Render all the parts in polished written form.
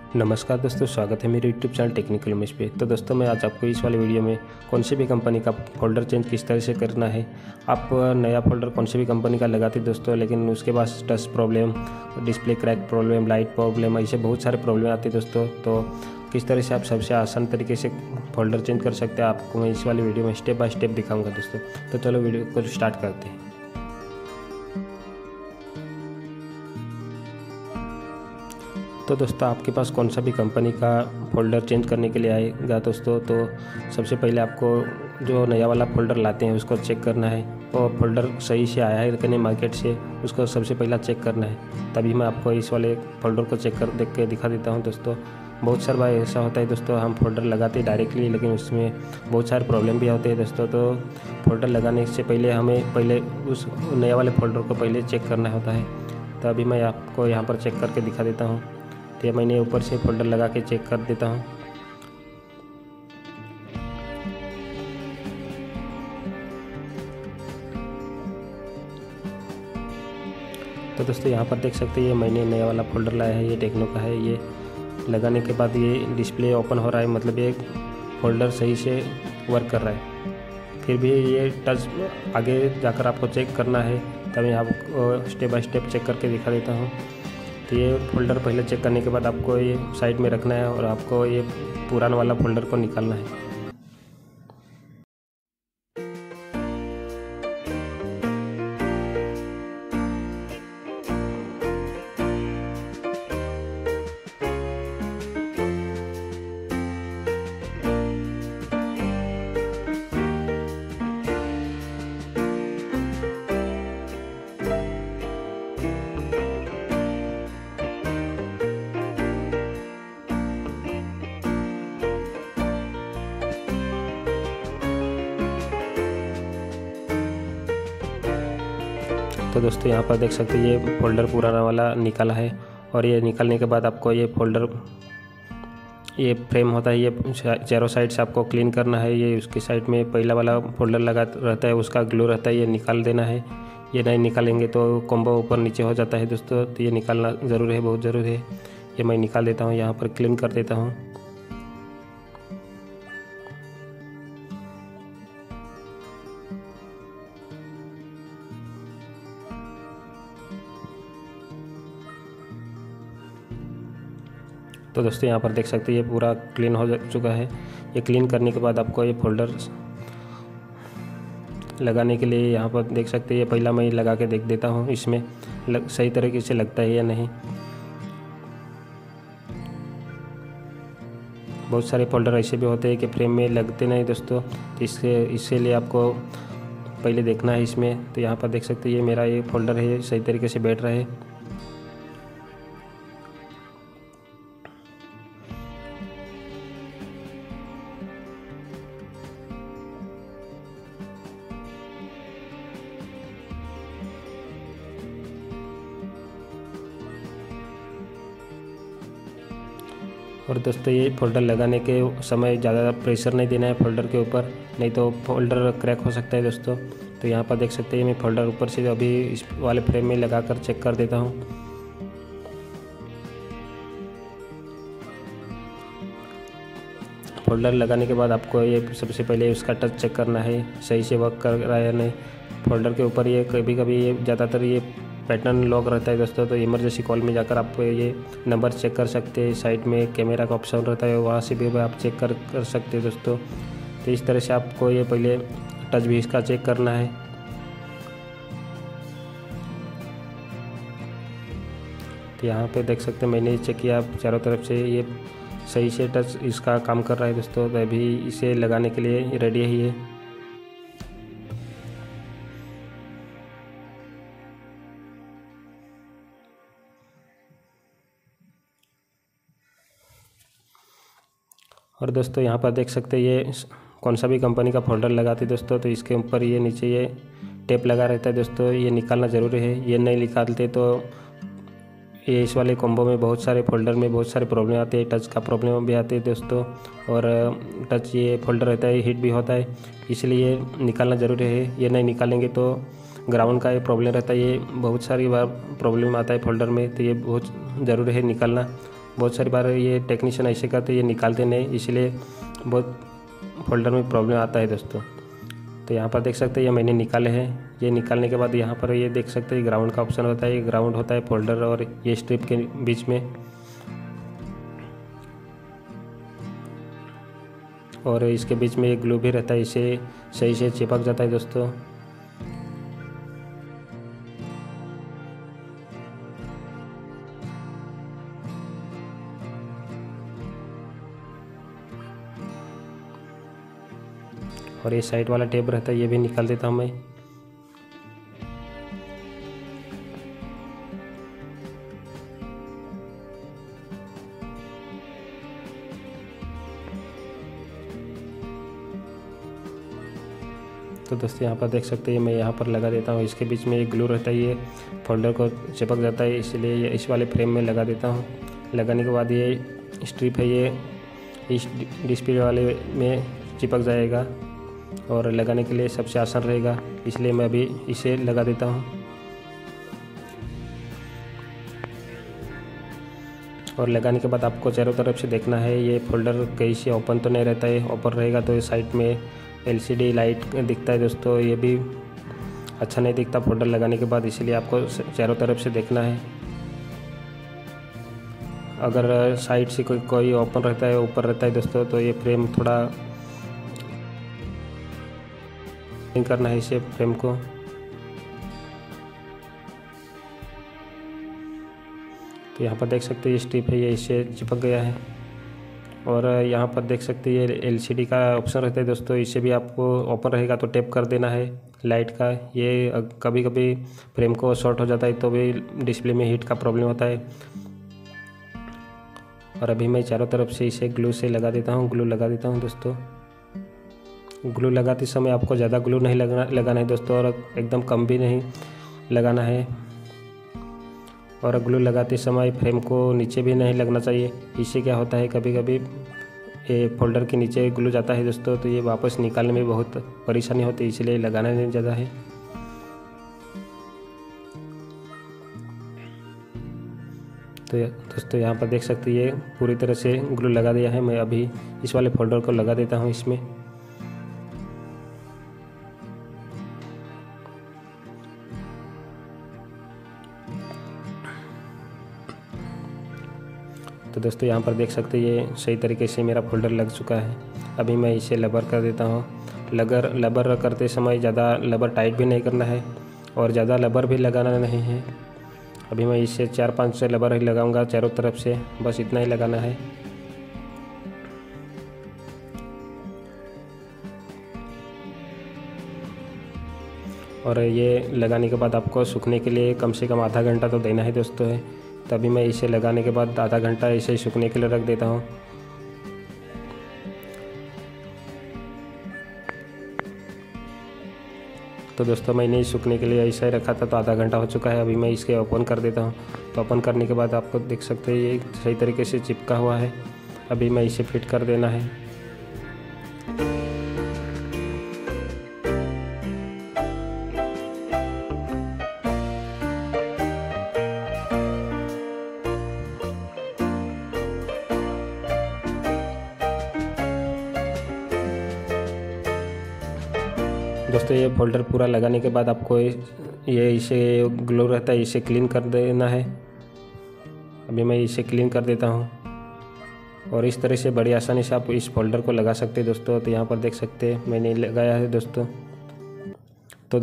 नमस्कार दोस्तों, स्वागत है मेरे यूट्यूब चैनल टेक्निकल उमेश पे। तो दोस्तों मैं आज आपको इस वाले वीडियो में कौन सी भी कंपनी का फ़ोल्डर चेंज किस तरह से करना है। आप नया फ़ोल्डर कौन सी भी कंपनी का लगाते दोस्तों, लेकिन उसके पास touch problem, display crack problem, light problem, ऐसे बहुत सारे प्रॉब्लम आते हैं दोस्तों। तो किस तरह से आप सबसे आसान तरीके से फ़ोल्डर चेंज कर सकते हैं, आपको मैं इस वाले वीडियो में स्टेप बाय स्टेप दिखाऊँगा दोस्तों। तो चलो वीडियो को स्टार्ट करते हैं। तो दोस्तों आपके पास कौन सा भी कंपनी का फ़ोल्डर चेंज करने के लिए आएगा दोस्तों, तो सबसे पहले आपको जो नया वाला फ़ोल्डर लाते हैं उसको चेक करना है और फ़ोल्डर सही से आया है कि नहीं मार्केट से, उसको सबसे पहला चेक करना है। तभी मैं आपको इस वाले फ़ोल्डर को देख के दिखा देता हूँ दोस्तों। बहुत सारी बार ऐसा होता है दोस्तों, हम फ़ोल्डर लगाते हैं डायरेक्टली, लेकिन उसमें बहुत सारे प्रॉब्लम भी होते हैं दोस्तों। तो फ़ोल्डर लगाने से पहले हमें उस नए वाले फ़ोल्डर को पहले चेक करना होता है। तो अभी मैं आपको यहाँ पर चेक करके दिखा देता हूँ। तो मैंने ऊपर से फ़ोल्डर लगा के चेक कर देता हूँ। तो दोस्तों यहाँ पर देख सकते हैं, ये मैंने नया वाला फ़ोल्डर लाया है, ये टेक्नो का है। ये लगाने के बाद ये डिस्प्ले ओपन हो रहा है, मतलब ये फ़ोल्डर सही से वर्क कर रहा है। फिर भी ये टच आगे जाकर आपको चेक करना है, तभी आपको स्टेप बाय स्टेप चेक करके दिखा देता हूँ। तो ये फ़ोल्डर पहले चेक करने के बाद आपको ये साइड में रखना है और आपको ये पुराना वाला फ़ोल्डर को निकालना है। तो दोस्तों यहाँ पर देख सकते हैं, ये फ़ोल्डर पुराना वाला निकाला है। और ये निकालने के बाद आपको ये फ़ोल्डर, ये फ्रेम होता है, ये चारों साइड से आपको क्लीन करना है। ये उसकी साइड में पहला वाला फ़ोल्डर लगा रहता है, उसका ग्लू रहता है, ये निकाल देना है। ये नहीं निकालेंगे तो कॉम्बो ऊपर नीचे हो जाता है दोस्तों। तो ये निकालना ज़रूरी है, बहुत ज़रूरी है। ये मैं निकाल देता हूँ, यहाँ पर क्लीन कर देता हूँ। तो दोस्तों यहाँ पर देख सकते हैं, ये पूरा क्लीन हो चुका है। ये क्लीन करने के बाद आपको ये फ़ोल्डर लगाने के लिए यहाँ पर देख सकते हैं, ये पहला मैं लगा के देख देता हूँ इसमें सही तरीके से लगता है या नहीं। बहुत सारे फ़ोल्डर ऐसे भी होते हैं कि फ्रेम में लगते नहीं दोस्तों, तो इसके लिए आपको पहले देखना है इसमें। तो यहाँ पर देख सकते हैं, ये मेरा ये फ़ोल्डर है, सही तरीके से बैठ रहा है। और दोस्तों ये फ़ोल्डर लगाने के समय ज़्यादा प्रेशर नहीं देना है फ़ोल्डर के ऊपर, नहीं तो फ़ोल्डर क्रैक हो सकता है दोस्तों। तो यहाँ पर देख सकते हैं, मैं फ़ोल्डर ऊपर से अभी इस वाले फ्रेम में लगाकर चेक कर देता हूँ। फ़ोल्डर लगाने के बाद आपको ये सबसे पहले उसका टच चेक करना है, सही से वर्क कर रहा है या नहीं। फ़ोल्डर के ऊपर ये कभी कभी ये ज़्यादातर ये पैटर्न लॉक रहता है दोस्तों। तो इमरजेंसी कॉल में जाकर आप ये नंबर चेक कर सकते हैं। साइड में कैमरा का ऑप्शन रहता है, वहाँ से भी आप चेक कर सकते हैं दोस्तों। तो इस तरह से आपको ये पहले टच भी इसका चेक करना है। तो यहाँ पे देख सकते हैं, मैंने चेक किया चारों तरफ से, ये सही से टच इसका काम कर रहा है दोस्तों। तो अभी इसे लगाने के लिए रेडी है ये। और दोस्तों यहाँ पर देख सकते हैं, ये कौन सा भी कंपनी का फ़ोल्डर लगाते दोस्तों, तो इसके ऊपर ये नीचे ये टेप लगा रहता है दोस्तों। ये निकालना ज़रूरी है, ये नहीं निकालते तो ये इस वाले कॉम्बो में बहुत सारे फ़ोल्डर में बहुत सारे प्रॉब्लम आते हैं। टच का प्रॉब्लम भी आते हैं दोस्तों, और टच ये फ़ोल्डर रहता है, हीट भी होता है, इसलिए निकालना ज़रूरी है। ये नहीं निकालेंगे तो ग्राउंड का ये प्रॉब्लम रहता है, ये बहुत सारी बार प्रॉब्लम आता है फ़ोल्डर में। तो ये बहुत ज़रूरी है निकालना, बहुत सारी बार ये टेक्नीशियन ऐसे करते ये निकालते नहीं, इसलिए बहुत फोल्डर में प्रॉब्लम आता है दोस्तों। तो यहाँ पर देख सकते हैं ये मैंने निकाले हैं। ये निकालने के बाद यहाँ पर ये देख सकते हैं ग्राउंड का ऑप्शन होता है। ये ग्राउंड होता है फोल्डर और ये स्ट्रिप के बीच में, और इसके बीच में एक ग्लू भी रहता है, इसे सही से चिपक जाता है दोस्तों। और ये साइड वाला टेप रहता है, ये भी निकाल देता हूँ मैं। तो दोस्तों यहाँ पर देख सकते हैं मैं यहाँ पर लगा देता हूँ। इसके बीच में एक ग्लू रहता है, ये फोल्डर को चिपक जाता है, इसलिए ये इस वाले फ्रेम में लगा देता हूँ। लगाने के बाद ये स्ट्रिप है ये इस डिस्प्ले वाले में चिपक जाएगा और लगाने के लिए सबसे आसान रहेगा, इसलिए मैं अभी इसे लगा देता हूँ। और लगाने के बाद आपको चारों तरफ से देखना है ये फोल्डर कहीं से ओपन तो नहीं रहता है। ओपन रहेगा तो साइड में LCD लाइट दिखता है दोस्तों, ये भी अच्छा नहीं दिखता फोल्डर लगाने के बाद, इसलिए आपको चारों तरफ से देखना है। अगर साइड से कोई ओपन रहता है, ऊपर रहता है दोस्तों, तो ये फ्रेम थोड़ा करना है इसे फ्रेम को। तो यहाँ पर देख सकते हैं ये स्ट्रिप है, ये इससे चिपक गया है। और यहाँ पर देख सकते हैं ये LCD का ऑप्शन रहता है दोस्तों, इसे भी आपको ओपन रहेगा तो टैप कर देना है लाइट का। ये कभी कभी फ्रेम को शॉर्ट हो जाता है तो भी डिस्प्ले में हीट का प्रॉब्लम होता है। और अभी मैं चारों तरफ से इसे ग्लू से लगा देता हूँ, ग्लू लगा देता हूँ दोस्तों। ग्लू लगाते समय आपको ज़्यादा ग्लू नहीं लगाना है दोस्तों, और एकदम कम भी नहीं लगाना है। और ग्लू लगाते समय फ्रेम को नीचे भी नहीं लगना चाहिए। इससे क्या होता है कभी कभी ये फोल्डर के नीचे ग्लू जाता है दोस्तों, तो ये वापस निकालने में बहुत परेशानी होती है, इसलिए लगाना नहीं ज़्यादा है। तो दोस्तों यहाँ पर देख सकते हैं ये पूरी तरह से ग्लू लगा दिया है। मैं अभी इस वाले फोल्डर को लगा देता हूँ इसमें। तो दोस्तों यहाँ पर देख सकते हैं ये सही तरीके से मेरा फोल्डर लग चुका है। अभी मैं इसे लबर कर देता हूँ। लबर करते समय ज़्यादा लबर टाइट भी नहीं करना है और ज़्यादा लबर भी लगाना नहीं है। अभी मैं इसे 4-5 से लबर ही लगाऊंगा चारों तरफ से, बस इतना ही लगाना है। और ये लगाने के बाद आपको सूखने के लिए कम से कम आधा घंटा तो देना है दोस्तों है। तभी मैं इसे लगाने के बाद आधा घंटा इसे सूखने के लिए रख देता हूँ। तो दोस्तों मैंने सूखने के लिए ऐसा ही रखा था, तो आधा घंटा हो चुका है। अभी मैं इसके ओपन कर देता हूँ। तो ओपन करने के बाद आपको देख सकते हैं ये सही तरीके से चिपका हुआ है। अभी मैं इसे फिट कर देना है। दोस्तों ये फोल्डर पूरा लगाने के बाद आपको ये इसे ग्लो रहता है, इसे क्लीन कर देना है। अभी मैं इसे क्लीन कर देता हूँ। और इस तरह से बड़ी आसानी से आप इस फोल्डर को लगा सकते हैं दोस्तों। तो यहाँ पर देख सकते हैं मैंने लगाया है दोस्तों। तो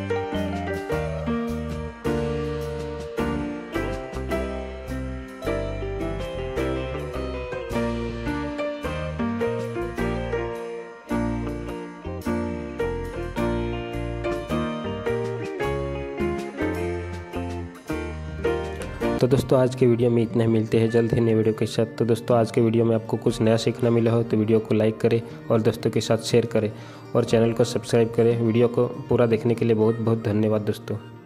दोस्तों आज के वीडियो में इतना ही। मिलते हैं जल्द ही नए वीडियो के साथ। तो दोस्तों आज के वीडियो में आपको कुछ नया सीखना मिला हो तो वीडियो को लाइक करें और दोस्तों के साथ शेयर करें और चैनल को सब्सक्राइब करें। वीडियो को पूरा देखने के लिए बहुत बहुत धन्यवाद दोस्तों।